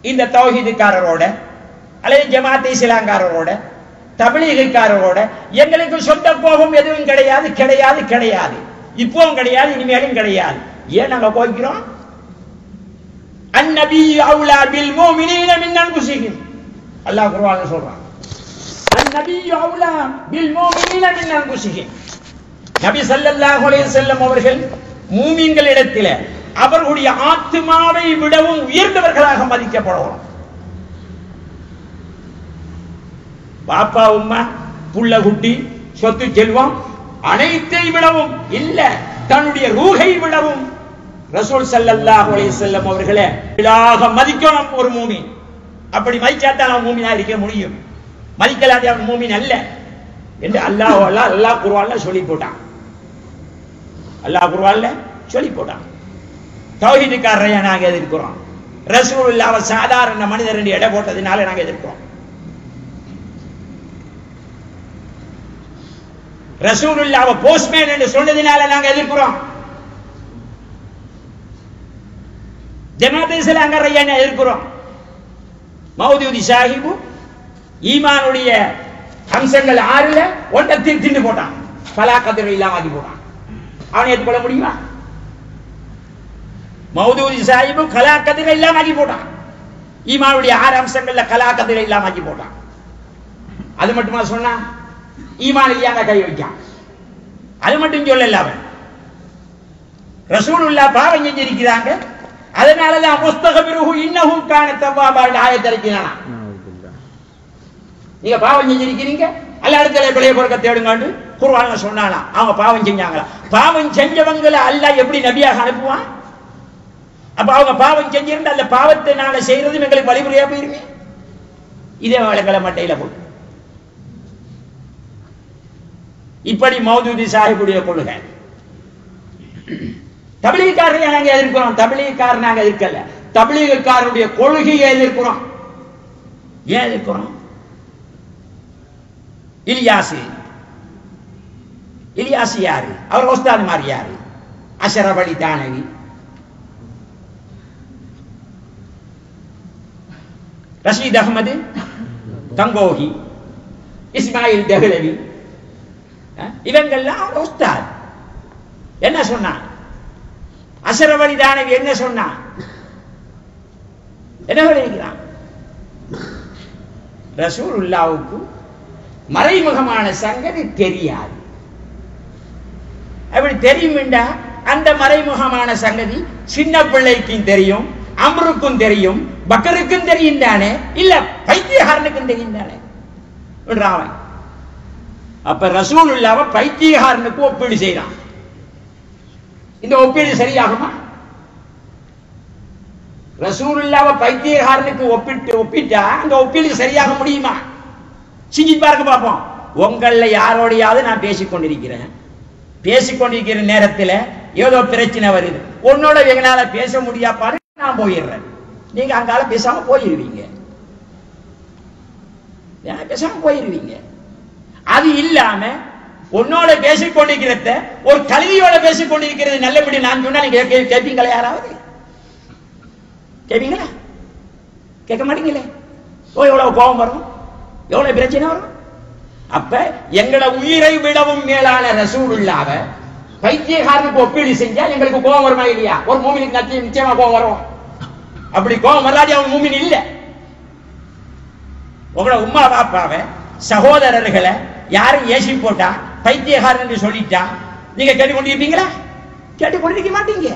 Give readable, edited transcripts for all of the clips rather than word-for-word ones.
இந்த தௌஹீதுக்காரரோட அல்லது ஜமாத் இஸ்லாம்காரரோட தப்லீகுக்காரரோட எங்களுக்கு சொந்த கோபம் எதுவும் கிடையாது கிடையாது கிடையாது. இப்பவும் கிடையாது, இனிமேலும் கிடையாது. ஏன் நாங்க கோபிக்கிறோம்? அந்நபிய்யு அவுலா பில் முஃமினீன மின் அன்ஃபுஸிஹிம். அல்லாஹ் குர்ஆன்ல சொல்றான், அந்நபிய்யு அவுலா பில் முஃமினீன மின் அன்ஃபுஸிஹிம். நபி ஸல்லல்லாஹு அலைஹி வஸல்லம் அவர்கள் மூமின்களிடத்தில் அவர்களுடைய ஆத்மாவை விடவும் உயர்ந்தவர்களாக மதிக்கப்படுவார். பாப்பா உம்மா புள்ள குட்டி சொத்து செல்வம் அனைத்தை விடவும் இல்ல, தன்னுடைய ரூஹை விடவும் ரசூல் ஸல்லல்லாஹு அலைஹி வஸல்லம் அவர்களை மதிக்கணும் ஒரு மூமின். அப்படி மதிச்சாத்தான் அவன் மூமினா இருக்க முடியும். மதிக்கலாதே அவன் மூமின் அல்ல என்று அல்லாஹ் குர்ஆன்ல சொல்லி போட்டான். அல்லாஹ் குர்ஆன்ல சொல்லி போட்டான். தௌஹீதுக்காரரை நாங்க எதிர்க்கிறோம். ரசூலுல்லாஹ் சாதாரண மனிதர் என்று எடை போட்டதுனால நாங்க எதிர்க்கிறோம். ரசூலுல்லாஹ் போஸ்ட்மேன் என்று சொன்னதினால நாங்க எதிர்க்கிறோம். ஜமாத் இஸ்லாம்காரரை எதிர்க்கிறோம். மௌதூதி சாஹிபு ஈமானுடைய அம்சங்கள் 6ல ஒன்றை தின்னு போட்டான், பலா கதிர இல்லாம ஆக்கி போட்டான். அவனை ஏற்றுக்கொள்ள முடியுமா? மௌதூதி சாஹிபு கலா கதிர இல்லாம ஆக்கி போட்டான். ஈமானுடைய 6 அம்சங்கள்ல கலா கதிர இல்லாம ஆக்கி போட்டான். அது மட்டுமா சொன்னா? ஈமான் இல்லையாங்க கை வைக்கான். அது மட்டும் சொல்லல, அவன் ரசூலுல்லாஹ் பாவம் செஞ்சிருக்கிறாங்க, அதனாலதான் முஸ்தகபிருஹு இன்னஹு கான தவ்வாபா ஆயத் இறக்கினானா. நீங்க பாவம் செஞ்சிருக்கீங்க, அல்லாஹ்வுடைய பிழைய பொறுக்க தேடுங்கன்னு குர்ஆன்ல சொன்னானா. அவங்க பாவம் செஞ்சாங்களா? பாவம் செஞ்சவங்களை அல்லாஹ் எப்படி நபியாக அனுப்புவான்? அப்ப அவங்க பாவம் செஞ்சிருந்தா அந்த பாவத்தை நாங்க செய்யறது எங்களுக்கு வழிமுறையா போயிருமே. இதே வழக்கல மட்டையில போட்டு இப்படி மௌதூதி சாஹிபுடைய கொள்கை. தப்லீகாரரை நாங்க எதிர்க்கிறோம். தப்லீகாரர் நாங்க எதிர்க்கல, தப்லீகாரருடைய கொள்கையை எதிர்க்கிறோம். ஏன் எதிர்க்கிறோம்? இலியாஸ் யாரு? அவர் உஸ்தாத் மாதிரி யாரு? அஷ்ரஃப் அலி தானவி, ரஷீத் அஹ்மது கங்கோஹி, இஸ்மாயில் தஹ்லவி, இவங்கெல்லாம் உஸ்தாத். என்ன சொன்னான்? அஷ்ரஃப் அலி தானவி என்ன சொன்னான்? என்ன சொல்லியிருக்கிறான்? ரசூலுல்லாஹ்வுக்கு மறைமுகமான சங்கதி தெரியாது. அப்படி தெரியும்டா அந்த மறைமுகமான சங்கதி சின்ன பிள்ளைக்கும் தெரியும், அம்ருக்கும் தெரியும், பக்கருக்கும் தெரியும் தானே, இல்ல பைத்தியகாரனுக்கும் தெரியும் தானே. அப்ப ரசூலுல்லாஹ் பைத்தியகாரனுக்கு ஒப்பீடு செய்யறான். இந்த ஒப்பீடு சரியாகுமா? ரசூலுல்லாஹ் பைத்தியகாரனுக்கு ஒப்பிட்டா அந்த ஒப்பீடு சரியாக முடியுமா? சிங்கி பார்க்க பார்ப்போம். உங்கள யாரோடையாவது நான் பேசிக்கொண்டிருக்கிற நேரத்தில் ஏதோ பிரச்சனை வருது, உன்னோட எங்களால பேச முடியாப்பாரு நான் போயிடுறேன், நீங்க அங்கால பேசாம போயிருவீங்க. பேசாம போயிருவீங்க. அது இல்லாம உன்னோட பேசிக்கொண்டிருக்கிறத ஒரு கல்வியோட பேசிக்கொண்டிருக்கிறது நல்லபடி நான் சொன்னா நீங்க கேட்பீங்களா? யாராவது கேட்பீங்களா? கேட்க மாட்டீங்களே. ஓ எவ்வளவு கோபம் வரும், எவ்வளவு பிரச்சனை வரும். அப்ப எங்களை உயிரை விடவும் மேலான ரசூலுல்லாஹ் பைத்தியகாரனுக்கு ஒப்பீடு செஞ்சா எங்களுக்கு கோபம் வருமா இல்லையா? ஒரு மூமினுக்கு நிச்சயமா கோபம் வரும். அப்படி கோபம் வராது அவன் மூமின் இல்ல. உங்களோட உம்மா பாப்பாவை சகோதரர்களை யாரும் ஏசி போட்டா பைத்தியகாரன் என்று சொல்லிட்டா நீங்க கேட்டுக்கொண்டிருப்பீங்களா? கேட்டுக்கொண்டிருக்க மாட்டீங்க.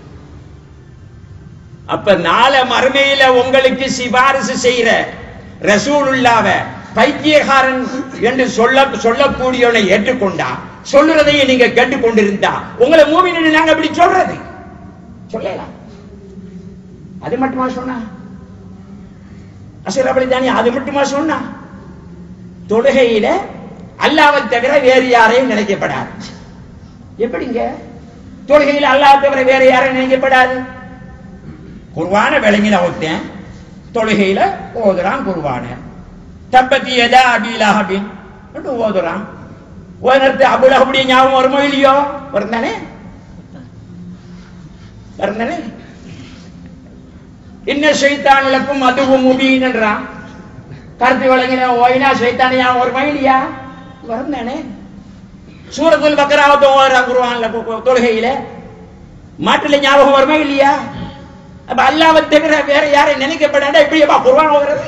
அப்ப நாள மறுமையில உங்களுக்கு சிபாரிசு செய்யற ரசூலுல்லாஹ் பைத்தியகாரன் என்று சொல்லக்கூடியவனை ஏற்றுக்கொண்டா, சொல்லுறதையே நீங்க கேட்டுக்கொண்டிருந்தா உங்களை மூமின் நாங்க அப்படி சொல்றது சொல்லலாம். அது மட்டுமா சொன்னா? அஷ்ரஃப் அலி தானவி அது மட்டுமா சொன்னா? தொழுகையில அல்லாஹ்வை தவிர வேறு யாரையும் நினைக்கப்படாது. எப்படிங்க தொழுகையில அல்லாஹ்வை தவிர வேற யாரையும் நினைக்கப்படாது? குர்ஆனை விளங்கின ஒருத்தன் தொழுகையில ஓதுறான் குர்ஆன, தப்பத்தி யதா அபீ லஹபின் என்று ஓதுறான். ஓதுறது அபூ லஹபுடைய ஞாபகம் வருமோ இல்லையோ? வருந்தானே. இன்ன ஷைத்தானுலக்கும் அதுவும் முபீன் என்றான். கருத்து வழங்கின ஓய்னா ஷைத்தானியா ஒரு மைலியா வரும் தானே. சூரத்துல் பக்கராவத்தை ஓதுறான் குர்ஆன்ல தொழுகையில, மாட்டுல ஞாபகம் வருமா இல்லையா? அப்ப அல்லாஹ்வை தவிர வேற யாரை நினைக்கப்படாத இப்படியப்பா குர்ஆன் ஓதுறது?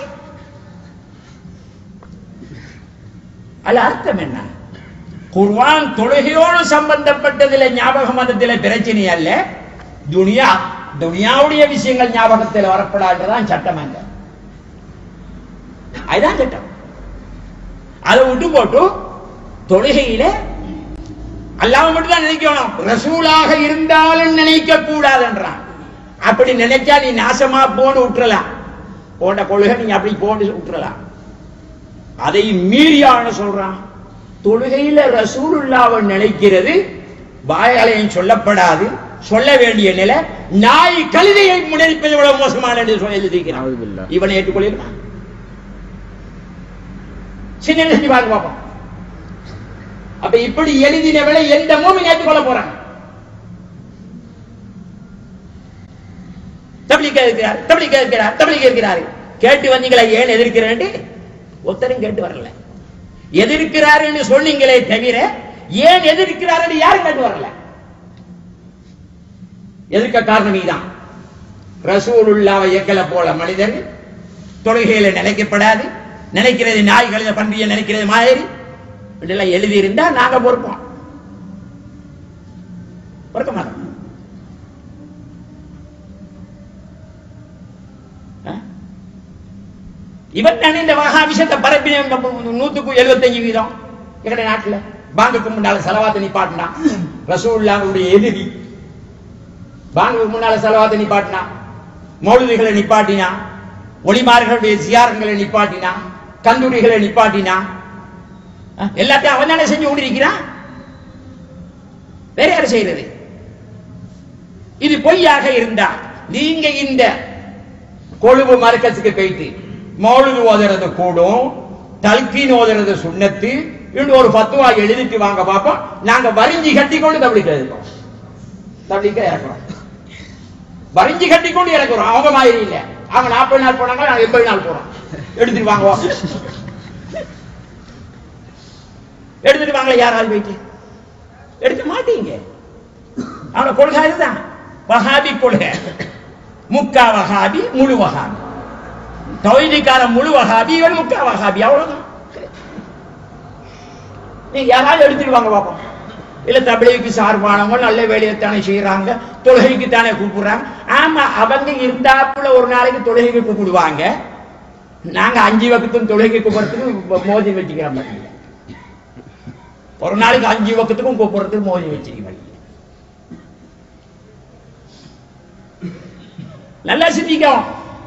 அல்ல அர்த்தம் என்ன? குர்ஆன் தொழுகையோடு சம்பந்தப்பட்டதுல ஞாபக மதத்தில பிரச்சனை அல்ல, துனியாவுடைய விஷயங்கள் ஞாபகத்தில் வரப்படாதுதான் சட்டம். அங்க அதுதான் சட்டம். அதை விட்டு போட்டு தொழுகையில அல்லாஹ் மட்டும் தான் நினைக்கணும், ரசூலாக இருந்தாலும் நினைக்க கூடாதுன்றான். அப்படி நினைச்சா நீ நாசமா போன்னு விட்டுறலாம், போன்ற கொள்கை நீங்க அப்படி போட்டு விட்டுறலாம். அதை மீறியான சொல்றான், தொழுகையில ரசூலுல்லாவை நினைக்கிறது வாயாலையும் சொல்லப்படாது, சொல்ல வேண்டிய நிலை. நாய் கழுதையை முன்னெடுப்பது எவ்வளவு மோசமான என்று சொல்லி எழுதிக்கிறான். இவனை ஏற்றுக்கொள்கிறான். சின்ன செஞ்சு பார்க்க பார்ப்போம். அப்ப இப்படி எழுதினவளை எந்த மூமின் ஏற்றுக்கொள்ள போறான்? தப்லீக் இருக்கிறார் கேட்டு வந்தீங்களா? ஏன் எதிர்க்கிறேன்? ஒருத்தரும் கேட்டு வரல. எதிர்க்கிறார் என்று சொன்னீங்களே தவிர ஏன் எதிர்க்கிறார் என்று யாரும் கேட்டு வரல. எதிர்க்க காரணம் இதுதான். ரசூலுல்லாஹ் எக்கல போல மனிதர் தொழுகையில நினைக்கப்படாது, நினைக்கிறது நாய்களை பன்றிய நினைக்கிறது மாதிரி இதெல்லாம் எழுதி இருந்தா நாங்க பொறுப்போம், பொறுக்க மாட்டோம். இவன் தானே இந்த வஹாபிசத்தை பரப்பின 175% எங்களுடைய நாட்டுல. பாங்குக்கு முன்னால சலவாத்தை நிப்பாட்டினா ரசூலுல்லாஹ்வுடைய எதிரி, பாங்குக்கு முன்னால சலவாத்தை நிப்பாட்டினா, மௌலிதுகளை நிப்பாட்டினா, ஒளிமார்களுடைய ஜியாரங்களை நிப்பாட்டினா, கந்தூரிகளை நிப்பாட்டினா, எல்லாத்தையும் அவன் தானே செஞ்சு கொண்டிருக்கிறான். வேற யாரு செய்யறது? இது பொய்யாக இருந்தா நீங்க இந்த கொழும்பு மர்க்கத்துக்கு போயிட்டு மௌலிது ஓதுறது கூடும், தல்கீன் ஓதுறது சுன்னத்து, இன்னும் ஒரு ஃபத்வா எழுதிட்டு வாங்க பாப்போம். நாங்க வரிஞ்சி கட்டி கொண்டு தப்லீக் எழுதுறோம், தப்லீக் இறக்குறோம், வரிஞ்சி கட்டி கொண்டு இறக்குறோம். அவங்க மாதிரி இல்ல, அவங்க 40 நாள் போனாங்க, நாங்க 80 நாள் போறோம். எடுத்துட்டு வாங்க, எடுத்துட்டு வாங்க. யாராவது போயிட்டு எடுக்க மாட்டீங்க. அவன கொள்கை இதுதான், வஹாபி கொள்கை. முக்கா வஹாபி, முழு வஹாபி. தௌஹீதுக்கார முழு வஹாபி, இவன் முக்கா வஹாபி. அவ்வளவுதான். நீங்க யாராவது எடுத்துட்டு வாங்க பாப்போம். இல்ல தப்லீக்கு சார்பானவங்க நல்ல வேலையைத்தானே செய்யறாங்க, தொழுகைக்கு தானே கூப்பிடுறாங்க. ஆமா, அவங்க இருந்தாப்புல ஒரு நாளைக்கு தொழுகைக்கு கூப்பிடுவாங்க. நாங்க 5 வக்தும் தொழுகைக்கு கூப்பிடுறதுக்கு மோதி வச்சுக்கிறோம். ஒரு நாளைக்கு 5 வக்துக்கும் கூப்பிடுறதுக்கு மோதி வச்சுக்கிறோம். நல்லா சிந்திக்கவும்.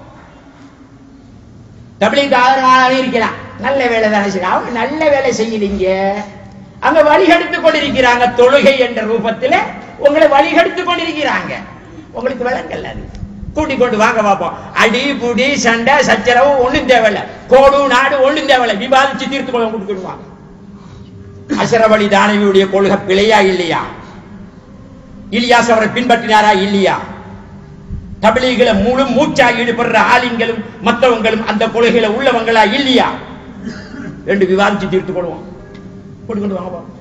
தப்லீக் ஆதரவாளர் இருக்கிறான், நல்ல வேலை தானே செய்யறாங்க. அவங்க நல்ல வேலை செய்யலீங்க, அங்க வழிகெடுத்துக் கொண்டிருக்கிறாங்க. தொழுகை என்ற ரூபத்தில் உங்களை வழிகெடுத்துக் கொண்டிருக்கிறாங்க. உங்களுக்கு விளங்கல்ல, அது கூட்டிக் கொண்டு வாங்க பார்ப்போம். அடி புடி சண்டை சச்சரவு ஒண்ணும் தேவையில்லை, கோடு நாடு ஒண்ணும் தேவையில்லை, விவாதிச்சு தீர்த்து கொள்ள கொடுத்துடுவாங்க. அஷ்ரஃப் அலி தானவியுடைய கொள்கை பிழையா இல்லையா? இலியாஸ் அவரை பின்பற்றினாரா இல்லையா? தப்லீகில முழு மூச்சா ஈடுபடுற ஆலிம்களும் மற்றவங்களும் அந்த கொள்கையில உள்ளவங்களா இல்லையா என்று விவாதிச்சு தீர்த்து கொள்வோம். கொண்டு வாங்க.